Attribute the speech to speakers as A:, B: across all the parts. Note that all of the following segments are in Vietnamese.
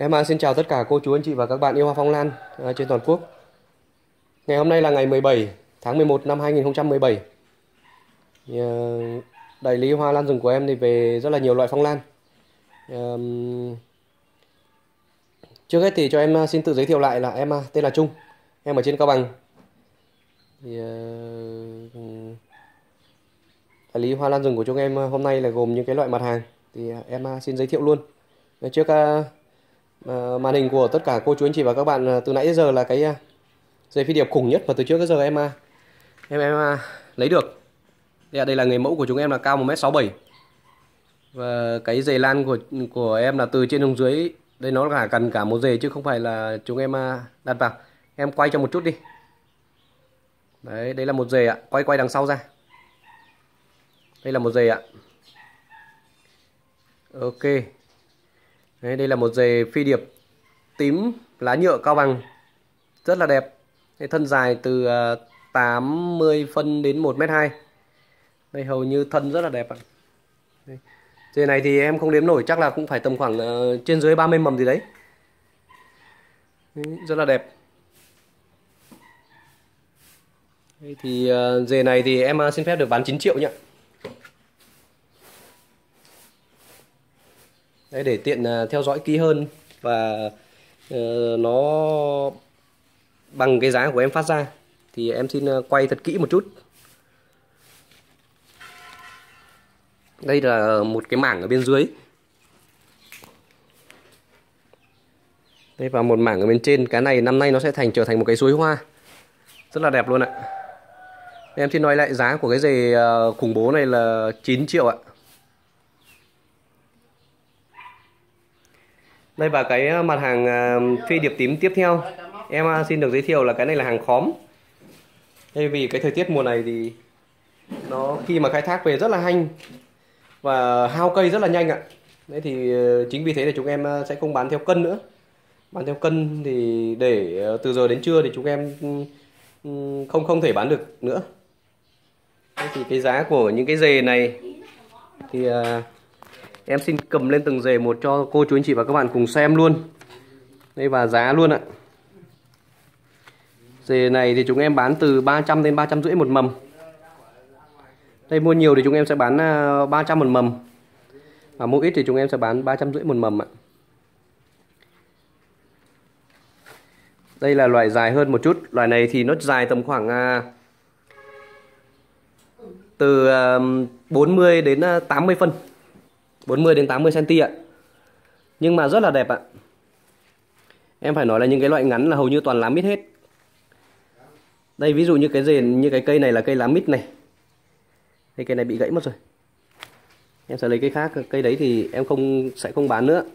A: Em xin chào tất cả cô chú anh chị và các bạn yêu hoa phong lan trên toàn quốc. Ngày hôm nay là ngày 17 tháng 11 năm 2017. Thì, đại lý hoa lan rừng của em thì về rất là nhiều loại phong lan. Trước hết thì cho em xin tự giới thiệu lại là em tên là Trung. Em ở trên Cao Bằng. Thì, đại lý hoa lan rừng của chúng em hôm nay là gồm những cái loại mặt hàng. Thì em xin giới thiệu luôn. Trước màn hình của tất cả cô chú anh chị và các bạn từ nãy đến giờ là cái dây phi điệp khủng nhất mà từ trước đến giờ em lấy được. Đây là người mẫu của chúng em là cao 1m67. Và cái dề lan của em là từ trên xuống dưới. Đây nó là cần cả một dề chứ không phải là chúng em đặt vào. Em quay cho một chút đi. Đấy, đây là một dề ạ. Quay đằng sau ra. Đây là một dề ạ. Ok. Đấy, đây là một dề phi điệp tím lá nhựa Cao Bằng. Rất là đẹp. Thân dài từ 80 phân đến 1m2. Đây hầu như thân rất là đẹp ạ. Dề này thì em không đếm nổi, chắc là cũng phải tầm khoảng trên dưới 30 mầm gì đấy. Rất là đẹp. Đây thì dề này thì em xin phép được bán 9 triệu nhé. Đấy, để tiện theo dõi kỹ hơn và nó bằng cái giá của em phát ra thì em xin quay thật kỹ một chút. Đây là một cái mảng ở bên dưới. Đây và một mảng ở bên trên. Cái này năm nay nó sẽ trở thành một cái suối hoa. Rất là đẹp luôn ạ. Em xin nói lại giá của cái dề khủng bố này là 9 triệu ạ. Đây và cái mặt hàng phi điệp tím tiếp theo em xin được giới thiệu là cái này là hàng khóm. Đây vì cái thời tiết mùa này thì nó khi mà khai thác về rất là hanh và hao cây rất là nhanh ạ. Đấy thì chính vì thế là chúng em sẽ không bán theo cân nữa. Bán theo cân thì để từ giờ đến trưa thì chúng em không thể bán được nữa. Đấy thì cái giá của những cái dề này thì em xin cầm lên từng dề một cho cô chú anh chị và các bạn cùng xem luôn. Đây và giá luôn ạ. Dề này thì chúng em bán từ 300 đến 350 một mầm. Đây mua nhiều thì chúng em sẽ bán 300 một mầm. Và mua ít thì chúng em sẽ bán 350 một mầm ạ. Đây là loại dài hơn một chút. Loại này thì nó dài tầm khoảng từ 40 đến 80 phân. 40 đến 80 cm ạ. Nhưng mà rất là đẹp ạ. Em phải nói là những cái loại ngắn là hầu như toàn lá mít hết. Đây ví dụ như cái dề, như cái cây này là cây lá mít này. Đây cây này bị gãy mất rồi. Em sẽ lấy cây khác, cây đấy thì em sẽ không bán nữa.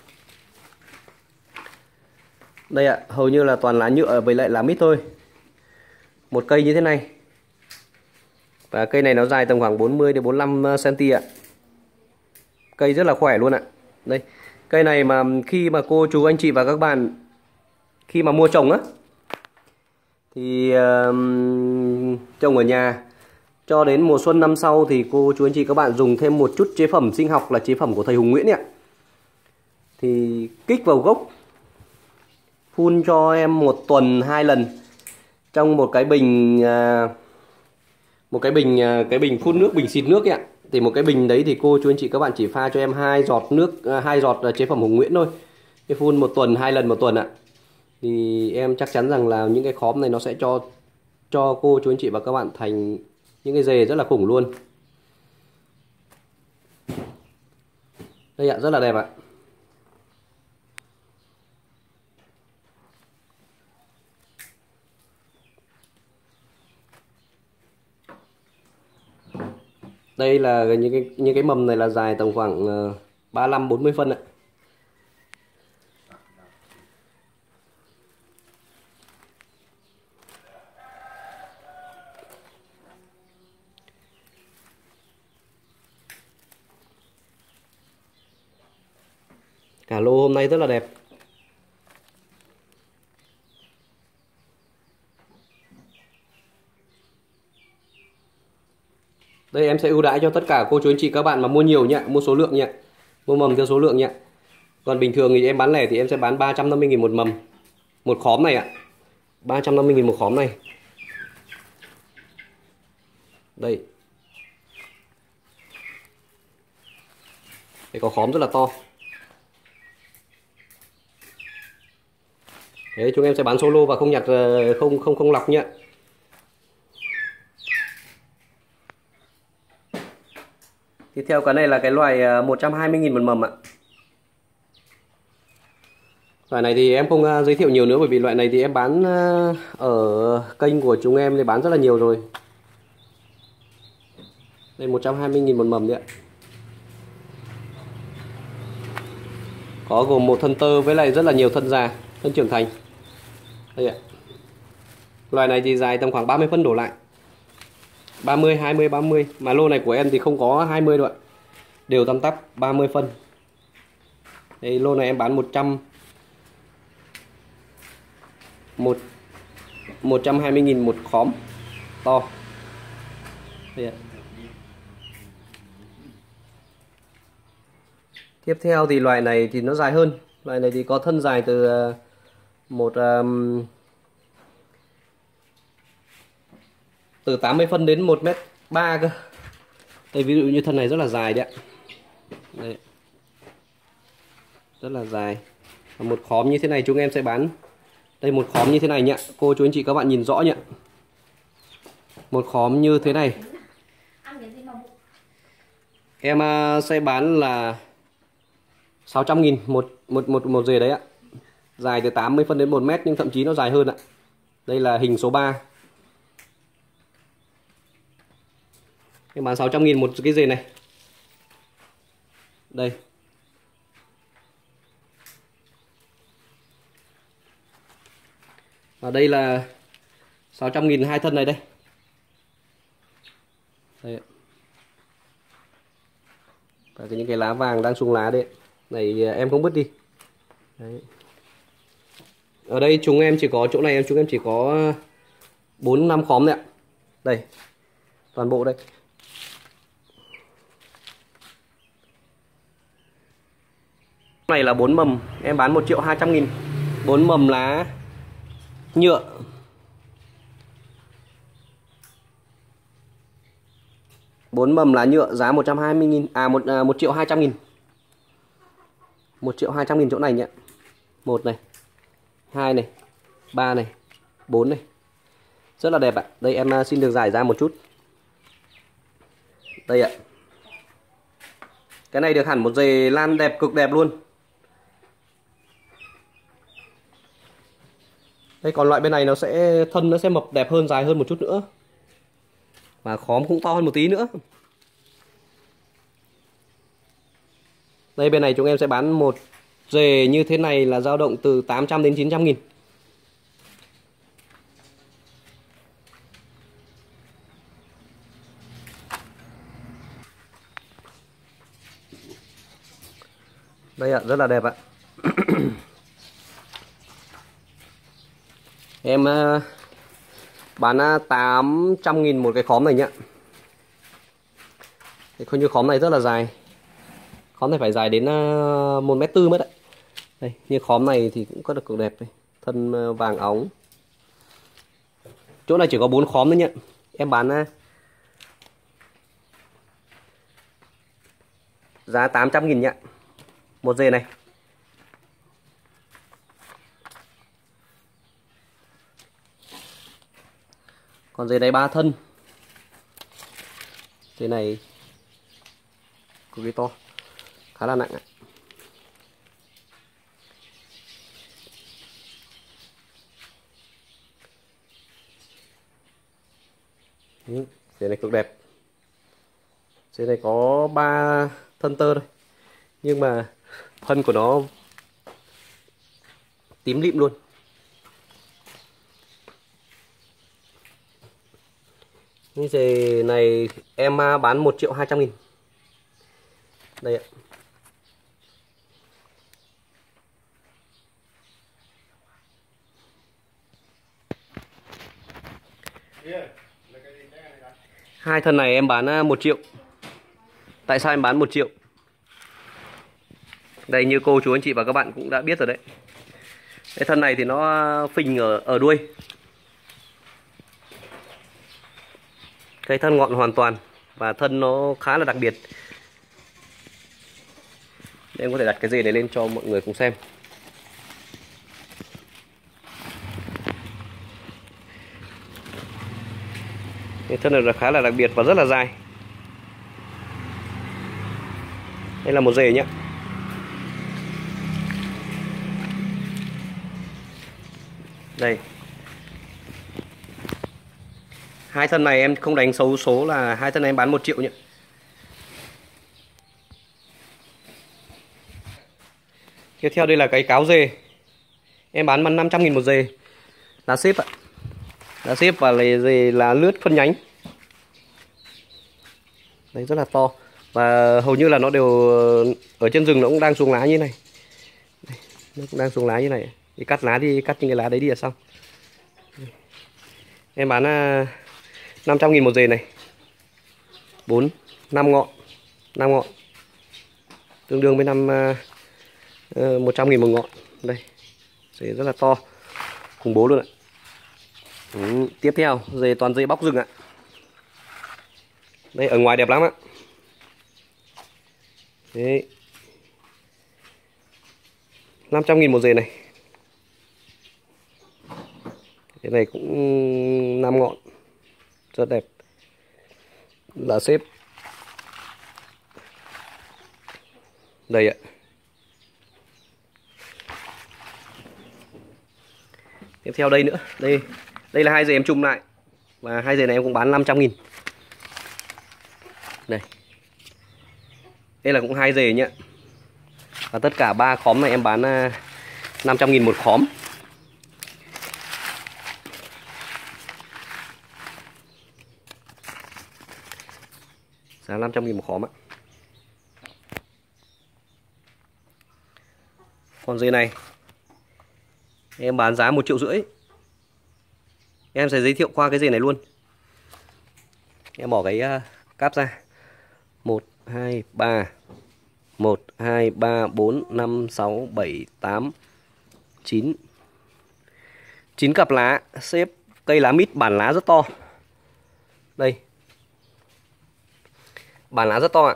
A: Đây ạ, hầu như là toàn lá nhựa với lại lá mít thôi. Một cây như thế này. Và cây này nó dài tầm khoảng 40 đến 45 cm ạ. Cây rất là khỏe luôn ạ. Đây, cây này mà khi mà cô chú anh chị và các bạn khi mà mua trồng á thì trồng ở nhà cho đến mùa xuân năm sau thì cô chú anh chị các bạn dùng thêm một chút chế phẩm sinh học là chế phẩm của thầy Hùng Nguyễn ạ. Thì kích vào gốc, phun cho em 1 tuần 2 lần trong một cái bình cái bình phun nước, bình xịt nước ạ. Thì một cái bình đấy thì cô chú anh chị các bạn chỉ pha cho em 2 giọt nước, 2 giọt chế phẩm Hùng Nguyễn thôi. Cái phun 1 tuần 2 lần 1 tuần ạ. Thì em chắc chắn rằng là những cái khóm này nó sẽ cho cô chú anh chị và các bạn thành những cái dề rất là khủng luôn. Đây ạ, rất là đẹp ạ. Đây là những cái mầm này là dài tầm khoảng 35 40 phân ạ. Cả lô hôm nay rất là đẹp. Đây em sẽ ưu đãi cho tất cả cô chú anh chị các bạn mà mua nhiều nhé, mua số lượng nhé, mua mầm theo số lượng nhé. Còn bình thường thì em bán lẻ thì em sẽ bán 350.000 một mầm. Một khóm này ạ. 350.000 một khóm này. Đây. Đây có khóm rất là to. Đấy, chúng em sẽ bán solo và không nhặt, không lọc nhá. Tiếp theo cái này là cái loài 120.000 một mầm ạ. Loại này thì em không giới thiệu nhiều nữa, bởi vì loại này thì em bán ở kênh của chúng em thì bán rất là nhiều rồi. Đây 120.000 một mầm đấy ạ. Có gồm một thân tơ với lại rất là nhiều thân già, thân trưởng thành. Đây ạ. Loài này thì dài tầm khoảng 30 phân đổ lại. 30, 20, 30. Mà lô này của em thì không có 20 đâu ạ. Đều tăm tắp 30 phân. Đây, lô này em bán 120.000 một khóm to. Đây ạ. Tiếp theo thì loài này thì nó dài hơn. Loài này thì có thân dài từ từ 80 phân đến 1m3 cơ. Đây, ví dụ như thân này rất là dài đấy ạ. Đây. Rất là dài. Và một khóm như thế này chúng em sẽ bán. Đây, một khóm như thế này nhá. Cô chú anh chị các bạn nhìn rõ nhá. Một khóm như thế này em sẽ bán là 600.000 một rề đấy ạ. Dài từ 80 phân đến 1 mét, nhưng thậm chí nó dài hơn ạ. Đây là hình số 3. Em bán 600.000 một cái rề này. Đây. Và đây là 600.000 hai thân này đây. Đây. Và những cái lá vàng đang sung lá đấy. Này em không bứt đi. Đấy. Ở đây chúng em chỉ có chỗ này chúng em chỉ có 4-5 khóm đấy ạ. Đây. Toàn bộ đây. Này là 4 mầm, em bán 1.200.000. 4 mầm lá nhựa. Bốn mầm lá nhựa giá 120.000, 1.200.000. 1.200.000 chỗ này nhé. 1 này, 2 này, 3 này, 4 này. Rất là đẹp ạ. Đây em xin được giải ra một chút. Đây ạ. Cái này được hẳn một dề lan đẹp, cực đẹp luôn. Đây, còn loại bên này thân nó sẽ mập đẹp hơn, dài hơn một chút nữa. Và khóm cũng to hơn một tí nữa. Đây, bên này chúng em sẽ bán một rề như thế này là dao động từ 800 đến 900.000. Đây ạ, rất là đẹp ạ. Em bán 800.000 một cái khóm này nhá. Coi như khóm này rất là dài. Khóm này phải dài đến 1m4 mất đấy. Đây, như khóm này thì cũng có được cực đẹp đây. Thân vàng óng. Chỗ này chỉ có 4 khóm nữa nhá. Em bán giá 800.000 nhá. Một dề này. Còn dề này 3 thân. Dề này cực kỳ to, khá là nặng ạ. Dề này cực đẹp. Dề này có 3 thân tơ thôi, nhưng mà thân của nó tím lịm luôn. Như dề này em bán 1.200.000. Đây ạ. Hai thân này em bán 1 triệu. Tại sao em bán 1 triệu? Đây, như cô chú anh chị và các bạn cũng đã biết rồi đấy. Cái thân này thì nó phình ở đuôi. Cái thân ngọn hoàn toàn và thân nó khá là đặc biệt. Để em có thể đặt cái dề này lên cho mọi người cùng xem. Cái thân này là khá là đặc biệt và rất là dài. Đây là một dề nhé. Đây. Hai thân này em không đánh xấu số là hai thân này em bán 1 triệu nhé. Tiếp theo đây là cái cáo dề. Em bán 500.000 một dề. Lá xếp ạ. Lá xếp và dề là lướt phân nhánh. Đấy, rất là to. Và hầu như là nó đều ở trên rừng nó cũng đang xuống lá như này. Đây, nó cũng đang xuống lá như này. Thì cắt lá thì cắt những cái lá đấy đi là xong. Em bán 500.000 một dề này. 5 ngọn. 5 ngọn. Tương đương với 100.000 một ngọn. Đây. Dề rất là to. Khủng bố luôn ạ. Tiếp theo, toàn dề bóc rừng ạ. Đây, ở ngoài đẹp lắm ạ. Đấy. 500.000 một dề này. Cái này cũng 5 ngọn. Rất đẹp. Lá xếp. Đây ạ. Tiếp theo đây nữa. Đây là hai dề em chùm lại. Và hai dề này em cũng bán 500.000. Đây. Đây là cũng hai dề nhá. Và tất cả 3 khóm này em bán 500.000 một khóm. Giá 500.000 một khóm ạ. Còn dề này em bán giá 1,5 triệu. Em sẽ giới thiệu qua cái dề này luôn. Em bỏ cái cáp ra. 1, 2, 3 1, 2, 3, 4, 5, 6, 7, 8, 9 9 cặp lá. Xếp cây lá mít, bản lá rất to. Đây. Bản lá rất to ạ.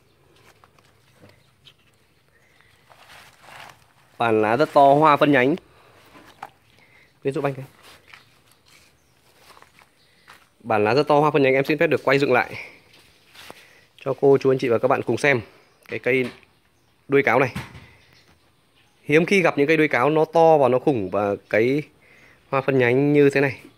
A: Bản lá rất to, hoa phân nhánh. Bên giúp anh cái. Bản lá rất to, hoa phân nhánh. Em xin phép được quay dựng lại cho cô chú anh chị và các bạn cùng xem cái cây đuôi cáo này. Hiếm khi gặp những cây đuôi cáo nó to và nó khủng và cái hoa phân nhánh như thế này.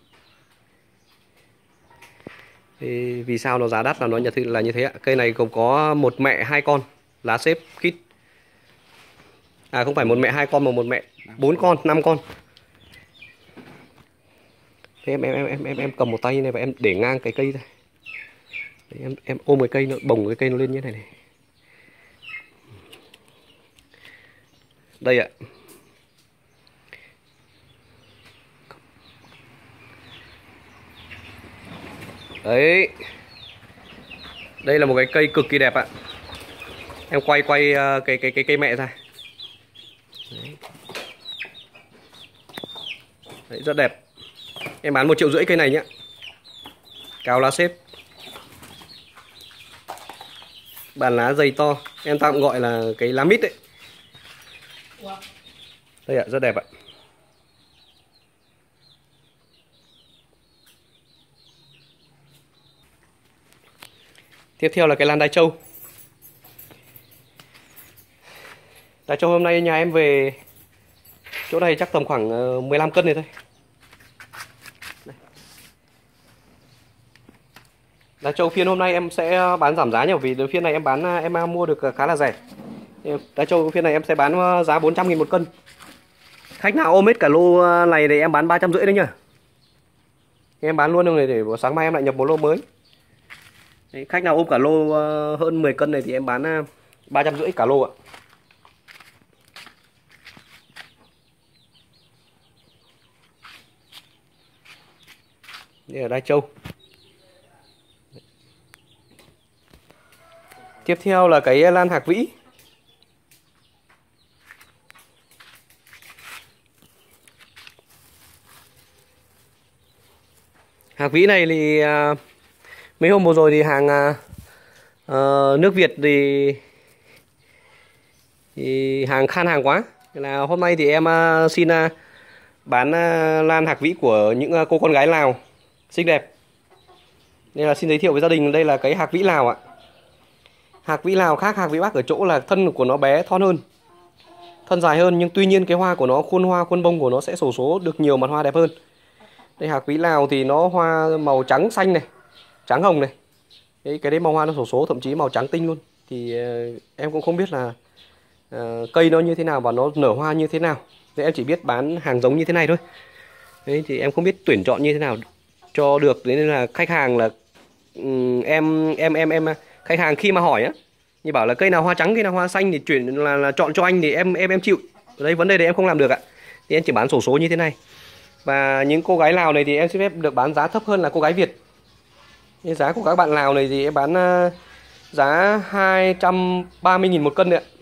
A: Thì vì sao nó giá đắt là nó là như thế ạ? Cây này gồm có một mẹ 2 con, lá xếp kit. À không phải một mẹ 2 con mà một mẹ 4 con, 5 con. Thế em cầm một tay này và em để ngang cái cây ra. Em ôm cái cây, nó bồng cái cây nó lên như thế này này. Đây ạ. Đấy. Đây là một cái cây cực kỳ đẹp ạ. Em quay cái cây mẹ ra. Đấy. Đấy, rất đẹp. Em bán 1,5 triệu cây này nhé. Cao lá xếp. Bản lá dày to. Em tạm gọi là cái lá mít đấy. Đây ạ, rất đẹp ạ. Tiếp theo là cái lan đai trâu. Đai trâu hôm nay nhà em về chỗ này chắc tầm khoảng 15 cân này thôi. Đây. Đai trâu phiên hôm nay em sẽ bán giảm giá nhỉ, vì phiên này em mua được khá là rẻ. Đai trâu phiên này em sẽ bán giá 400.000 một cân. Khách nào ôm hết cả lô này thì em bán 350 đấy nhá. Em bán luôn rồi để sáng mai em lại nhập một lô mới. Đấy, khách nào ôm cả lô hơn 10 cân này thì em bán 350 cả lô ạ. Đây là đai trâu. Tiếp theo là cái lan hạc vĩ. Hạc vĩ này thì mấy hôm vừa rồi thì hàng nước Việt thì hàng khan hàng quá. Nên là hôm nay thì em xin bán lan hạc vĩ của những cô con gái Lào xinh đẹp. Nên là xin giới thiệu với gia đình, đây là cái hạc vĩ Lào ạ. Hạc vĩ Lào khác hạc vĩ Bắc ở chỗ là thân của nó bé, thon hơn, thân dài hơn, nhưng tuy nhiên cái hoa của nó, khuôn hoa, khuôn bông của nó sẽ xổ số được nhiều mặt hoa đẹp hơn. Đây hạc vĩ Lào thì nó hoa màu trắng xanh này, trắng hồng này. Cái đấy màu hoa nó xổ số, thậm chí màu trắng tinh luôn. Thì em cũng không biết là cây nó như thế nào và nó nở hoa như thế nào. Nên em chỉ biết bán hàng giống như thế này thôi. Đấy thì em không biết tuyển chọn như thế nào cho được. Thế nên là khách hàng là khách hàng khi mà hỏi á, như bảo là cây nào hoa trắng, cây nào hoa xanh thì chuyển là chọn cho anh thì em chịu. Đấy, vấn đề đấy em không làm được ạ. Thì em chỉ bán xổ số như thế này. Và những cô gái Lào này thì em xin phép được bán giá thấp hơn là cô gái Việt. Cái giá của các bạn Lào này thì em bán giá 230.000 một cân đấy ạ.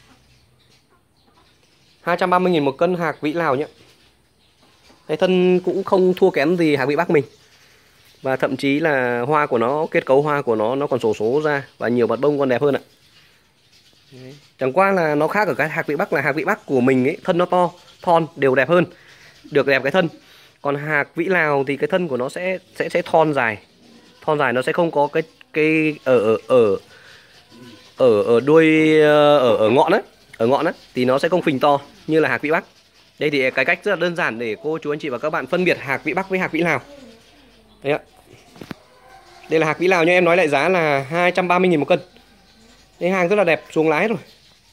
A: 230.000 một cân hạc vĩ Lào nhé. Cái thân cũng không thua kém gì hạc vĩ Bắc mình. Và thậm chí là hoa của nó, kết cấu hoa của nó còn xổ số ra và nhiều bạt bông còn đẹp hơn ạ. Đấy. Chẳng qua là nó khác ở cái hạc vĩ Bắc là hạc vĩ Bắc của mình ấy, thân nó to, thon, đều đẹp hơn, được đẹp cái thân. Còn hạc vĩ Lào thì cái thân của nó sẽ thon dài nó sẽ không có cái ở đuôi, ở ngọn á, thì nó sẽ không phình to như là hạc vĩ Bắc. Đây thì cái cách rất là đơn giản để cô chú anh chị và các bạn phân biệt hạc vĩ Bắc với hạc vĩ Lào. Đấy ạ. Đây là hạc vĩ Lào nha, em nói lại giá là 230.000 một cân. Đây hàng rất là đẹp, xuống lái rồi.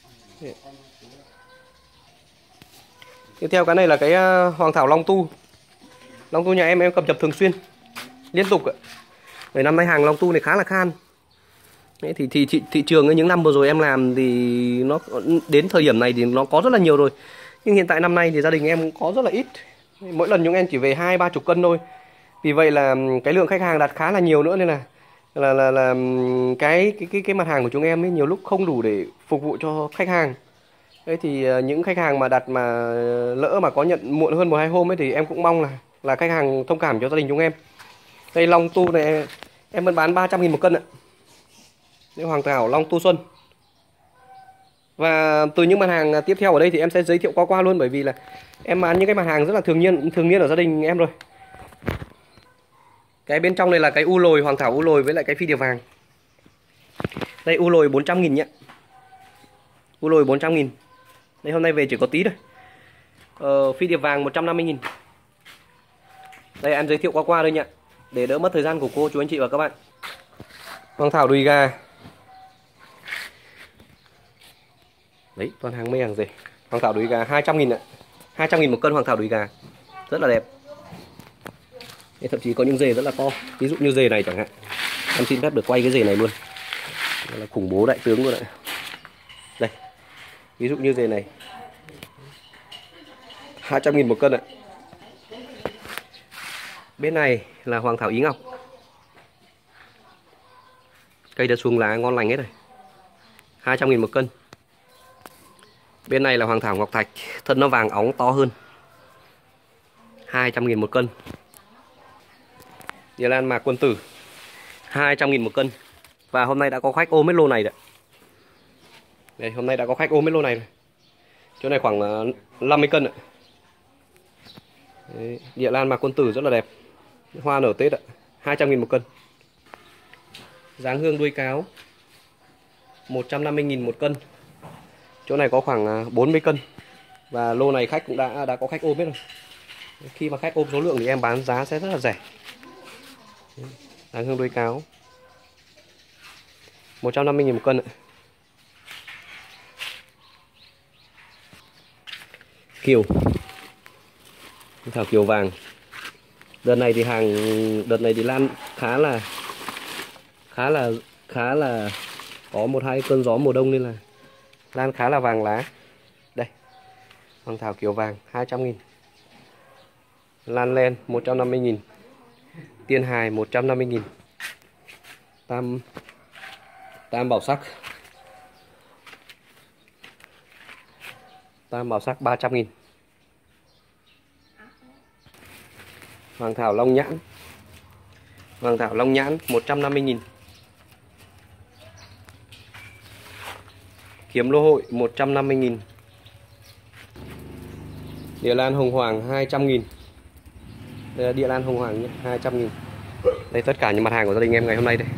A: Tiếp theo cái này là cái hoàng thảo long tu. Long tu nhà em cập nhật thường xuyên, liên tục ạ. Bởi năm nay hàng long tu này khá là khan. Đấy, thì thị trường những năm vừa rồi em làm thì nó đến thời điểm này thì nó có rất là nhiều rồi. Nhưng hiện tại năm nay thì gia đình em có rất là ít. Mỗi lần chúng em chỉ về 20-30 cân thôi. Vì vậy là cái lượng khách hàng đặt khá là nhiều nữa, nên là cái mặt hàng của chúng em ấy nhiều lúc không đủ để phục vụ cho khách hàng. Đấy thì những khách hàng mà đặt mà lỡ mà có nhận muộn hơn 1-2 hôm ấy thì em cũng mong là khách hàng thông cảm cho gia đình chúng em. Đây long tu này em vẫn bán 300.000 một cân ạ. Đây hoàng thảo long tu xuân. Và từ những mặt hàng tiếp theo ở đây thì em sẽ giới thiệu qua luôn, bởi vì là em bán những cái mặt hàng rất là thường niên ở gia đình em rồi. Cái bên trong này là cái u lồi, hoàng thảo u lồi với lại cái phi điệp vàng. Đây u lồi 400.000 nhé. U lồi 400.000. Đây hôm nay về chỉ có tí thôi. Phi điệp vàng 150.000. Đây em giới thiệu qua thôi nhé, để đỡ mất thời gian của cô chú anh chị và các bạn. Hoàng thảo đùi gà. Đấy, toàn hàng mây hàng rể. Hoàng thảo đùi gà 200.000 ạ. 200.000 một cân hoàng thảo đùi gà. Rất là đẹp. Đây, thậm chí có những rể rất là to. Ví dụ như rể này chẳng hạn. Em xin phép được quay cái rể này luôn. Đây là khủng bố đại tướng luôn ạ. Đây. Ví dụ như rể này. 200.000 một cân ạ. Bên này là hoàng thảo ý ngọc. Cây đã xuống lá ngon lành hết rồi. 200.000 một cân. Bên này là hoàng thảo ngọc thạch, thân nó vàng óng to hơn. 200.000 một cân. Địa lan mạc quân tử 200.000 một cân. Và hôm nay đã có khách ôm hết lô này đấy. Đây, hôm nay đã có khách ôm hết lô này rồi. Chỗ này khoảng 50 cân ạ. Đấy, địa lan mạc quân tử rất là đẹp. Hoa nở Tết ạ. 200.000 một cân. Dáng hương đuôi cáo 150.000 một cân. Chỗ này có khoảng 40 cân. Và lô này khách cũng đã có khách ôm hết rồi. Khi mà khách ôm số lượng thì em bán giá sẽ rất là rẻ. Dáng hương đuôi cáo 150.000 một cân ạ. Kiều. Thảo kiều vàng. Đợt này thì lan khá là có 1-2 cơn gió mùa đông nên là lan khá là vàng lá. Đây. Hoàng thảo kiều vàng 200.000. Lan len 150.000. Tiên hài 150.000. Tam bảo sắc. Tam bảo sắc 300.000. Hoàng thảo long nhãn Hoàng thảo long nhãn 150.000. Kiếm lô hội 150.000. Địa lan hồng hoàng 200.000. Đây là địa lan hồng hoàng nhé, 200.000. Đây tất cả những mặt hàng của gia đình em ngày hôm nay đây.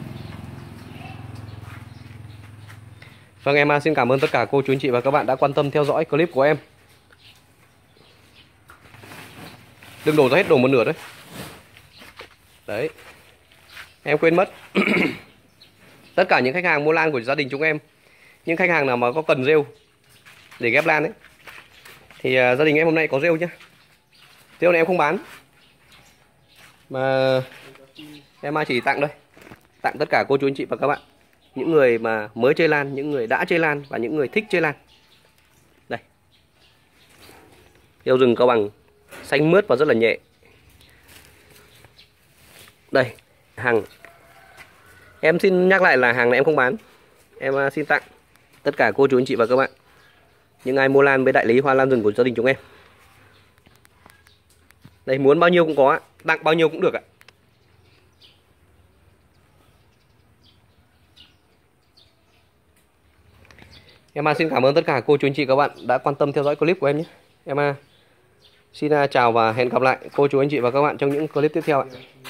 A: Vâng, em xin cảm ơn tất cả cô chú anh chị và các bạn đã quan tâm theo dõi clip của em. Đừng đổ ra hết, đổ một nửa đấy. Đấy. Em quên mất. Tất cả những khách hàng mua lan của gia đình chúng em, những khách hàng nào mà có cần rêu để ghép lan ấy, thì gia đình em hôm nay có rêu nhá. Rêu này em không bán, mà em chỉ tặng thôi. Tặng tất cả cô chú anh chị và các bạn, những người mà mới chơi lan, những người đã chơi lan và những người thích chơi lan. Đây, rêu rừng Cao Bằng xanh mướt và rất là nhẹ. Đây, hàng em xin nhắc lại là hàng này em không bán, em xin tặng tất cả cô chú anh chị và các bạn, những ai mua lan với đại lý hoa lan rừng của gia đình chúng em. Đây, muốn bao nhiêu cũng có, tặng bao nhiêu cũng được ạ. Em xin cảm ơn tất cả cô chú anh chị các bạn đã quan tâm theo dõi clip của em nhé. Em xin chào và hẹn gặp lại cô chú anh chị và các bạn trong những clip tiếp theo ạ.